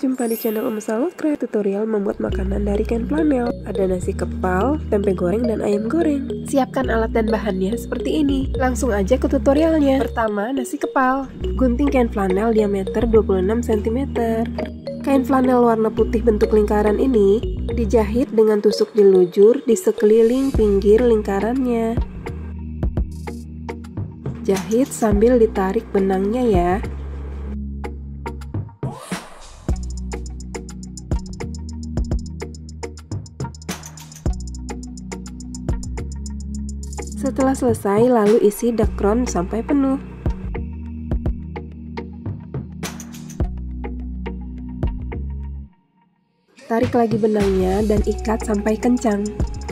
Jumpa di channel Om Salokre, tutorial membuat makanan dari kain flanel. Ada nasi kepal, tempe goreng, dan ayam goreng. Siapkan alat dan bahannya seperti ini. Langsung aja ke tutorialnya. Pertama, nasi kepal. Gunting kain flanel diameter 26 cm. Kain flanel warna putih bentuk lingkaran ini dijahit dengan tusuk jelujur di sekeliling pinggir lingkarannya. Jahit sambil ditarik benangnya ya. Setelah selesai, lalu isi dakron sampai penuh. Tarik lagi benangnya dan ikat sampai kencang.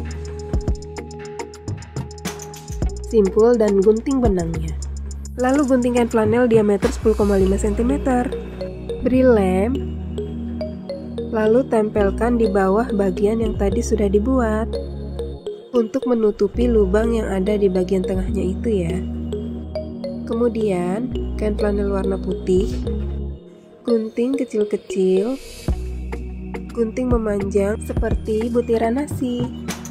Simpul dan gunting benangnya. Lalu gunting kain flanel diameter 10,5 cm. Beri lem. Lalu tempelkan di bawah bagian yang tadi sudah dibuat. Untuk menutupi lubang yang ada di bagian tengahnya itu ya. Kemudian, kain flanel warna putih, gunting kecil-kecil, gunting memanjang seperti butiran nasi.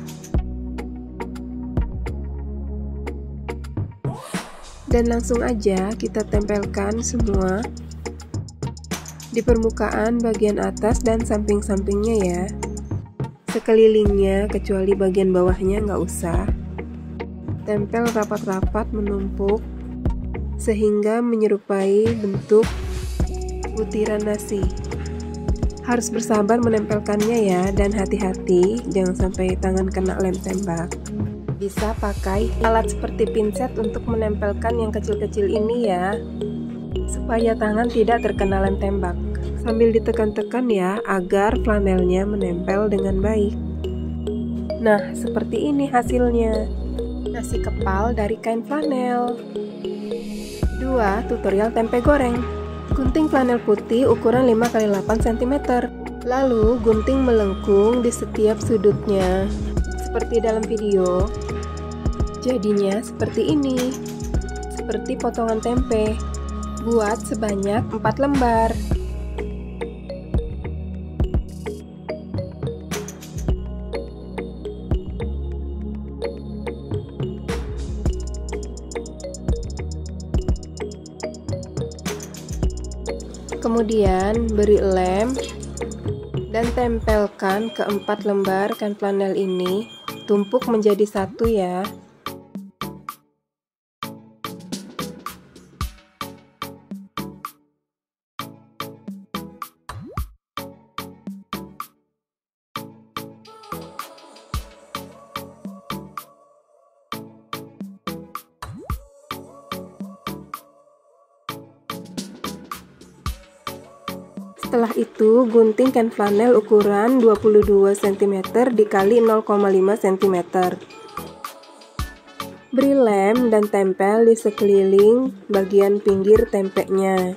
Dan langsung aja kita tempelkan semua di permukaan bagian atas dan samping-sampingnya ya. Sekelilingnya, kecuali bagian bawahnya nggak usah. Tempel rapat-rapat menumpuk sehingga menyerupai bentuk butiran nasi. Harus bersabar menempelkannya ya, dan hati-hati jangan sampai tangan kena lem tembak. Bisa pakai alat seperti pinset untuk menempelkan yang kecil-kecil ini ya, supaya tangan tidak terkena lem tembak. Sambil ditekan-tekan ya, agar flanelnya menempel dengan baik. Nah, seperti ini hasilnya. Nasi kepal dari kain flanel. 2. Tutorial tempe goreng. Gunting flanel putih ukuran 5x8 cm. Lalu gunting melengkung di setiap sudutnya, seperti dalam video. Jadinya seperti ini. Seperti potongan tempe. Buat sebanyak 4 lembar. Kemudian beri lem dan tempelkan ke 4 lembar kain flanel ini, tumpuk menjadi satu ya. Setelah itu, gunting kain flanel ukuran 22 cm dikali 0,5 cm. Beri lem dan tempel di sekeliling bagian pinggir tempenya.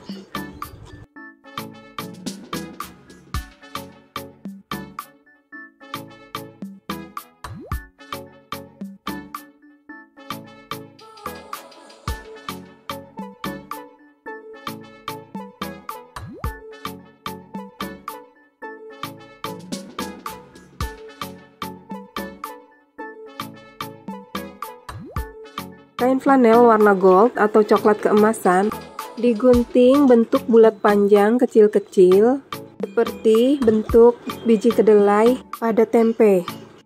Kain flanel warna gold atau coklat keemasan digunting bentuk bulat panjang kecil-kecil seperti bentuk biji kedelai pada tempe.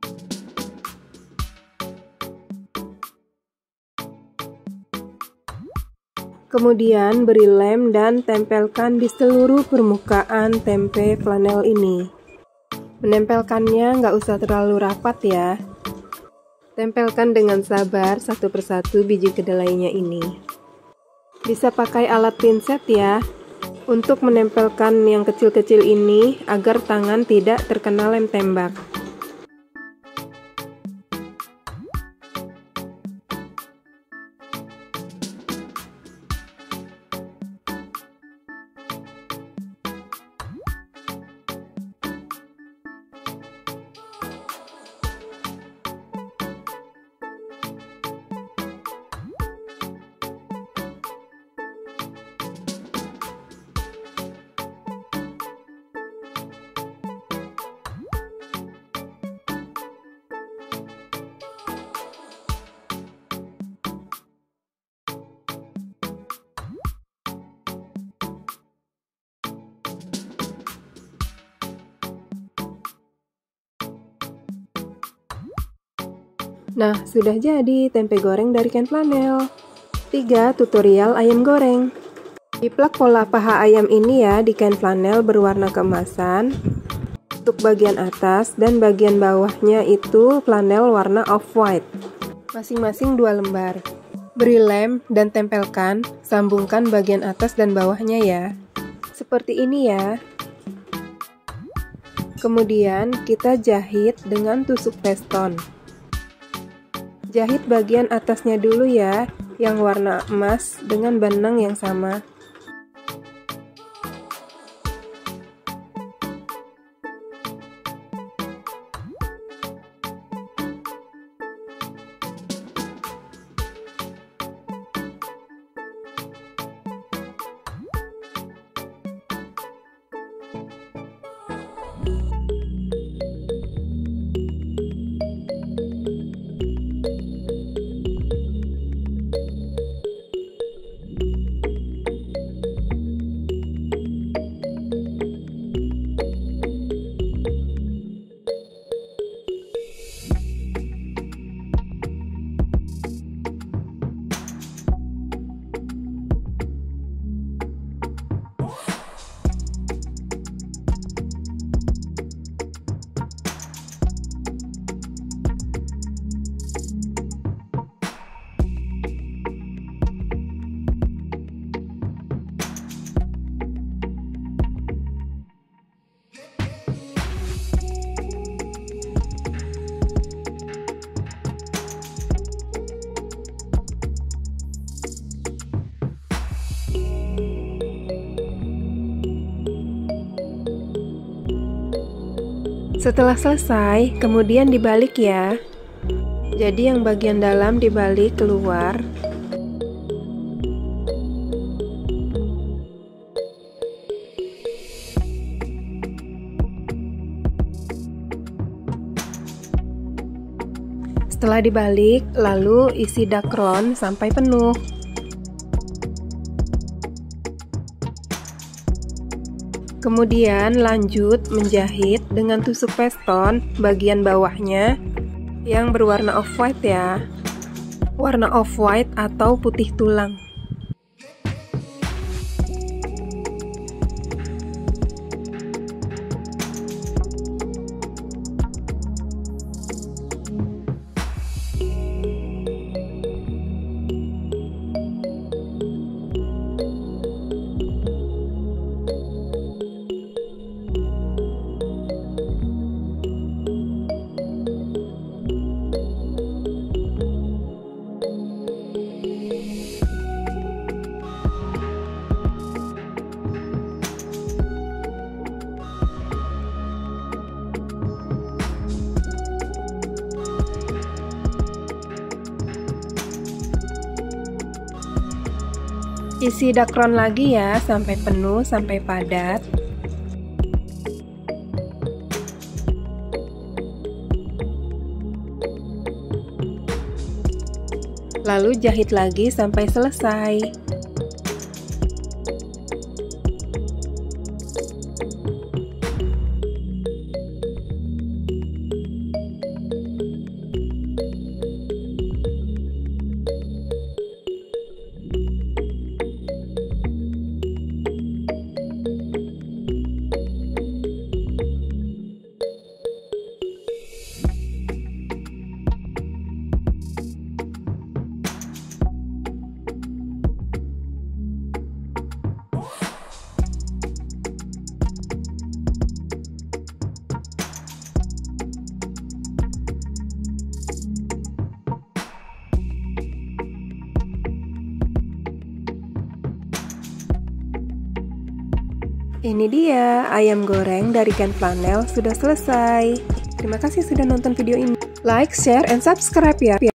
Kemudian beri lem dan tempelkan di seluruh permukaan tempe flanel ini. Menempelkannya nggak usah terlalu rapat ya. Tempelkan dengan sabar satu persatu biji kedelainya ini. Bisa pakai alat pinset ya, untuk menempelkan yang kecil-kecil ini agar tangan tidak terkena lem tembak. Nah, sudah jadi tempe goreng dari kain flanel. 3. Tutorial ayam goreng. Jiplak pola paha ayam ini ya di kain flanel berwarna keemasan. Untuk bagian atas dan bagian bawahnya itu flanel warna off-white. Masing-masing 2 lembar. Beri lem dan tempelkan, sambungkan bagian atas dan bawahnya ya. Seperti ini ya. Kemudian kita jahit dengan tusuk veston. Jahit bagian atasnya dulu ya, yang warna emas dengan benang yang sama. Setelah selesai, kemudian dibalik ya. Jadi yang bagian dalam dibalik keluar. Setelah dibalik, lalu isi dakron sampai penuh. Kemudian lanjut menjahit dengan tusuk veston bagian bawahnya yang berwarna off-white ya. Warna off-white atau putih tulang. Isi dakron lagi ya sampai penuh, sampai padat. Lalu jahit lagi sampai selesai. Ini dia, ayam goreng dari kain flanel sudah selesai. Terima kasih sudah nonton video ini. Like, share, and subscribe ya.